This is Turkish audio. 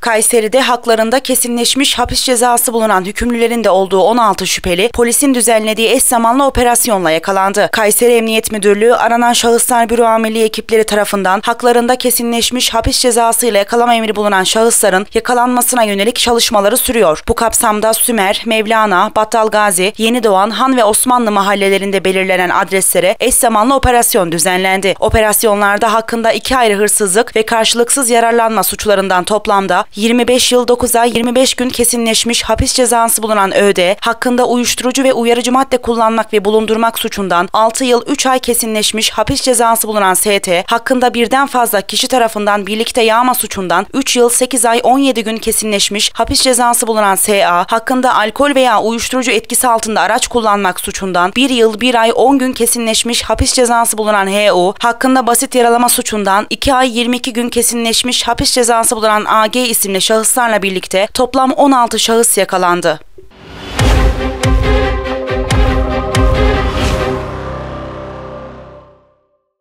Kayseri'de haklarında kesinleşmiş hapis cezası bulunan hükümlülerin de olduğu 16 şüpheli, polisin düzenlediği eş zamanlı operasyonla yakalandı. Kayseri Emniyet Müdürlüğü, aranan şahıslar büro amirliği ekipleri tarafından haklarında kesinleşmiş hapis cezasıyla yakalama emri bulunan şahısların yakalanmasına yönelik çalışmaları sürüyor. Bu kapsamda Sümer, Mevlana, Battalgazi, Yenidoğan, Han ve Osmanlı mahallelerinde belirlenen adreslere eş zamanlı operasyon düzenlendi. Operasyonlarda hakkında 2 ayrı hırsızlık ve karşılıksız yararlanma suçlarından toplamda 25 yıl 9 ay 25 gün kesinleşmiş hapis cezası bulunan ÖD, hakkında uyuşturucu ve uyarıcı madde kullanmak ve bulundurmak suçundan 6 yıl 3 ay kesinleşmiş hapis cezası bulunan ST, hakkında birden fazla kişi tarafından birlikte yağma suçundan 3 yıl 8 ay 17 gün kesinleşmiş hapis cezası bulunan SA, hakkında alkol veya uyuşturucu etkisi altında araç kullanmak suçundan 1 yıl 1 ay 10 gün kesinleşmiş hapis cezası bulunan HU, hakkında basit yaralama suçundan 2 ay 22 gün kesinleşmiş hapis cezası bulunan AG isimli şahıslarla birlikte toplam 16 şahıs yakalandı.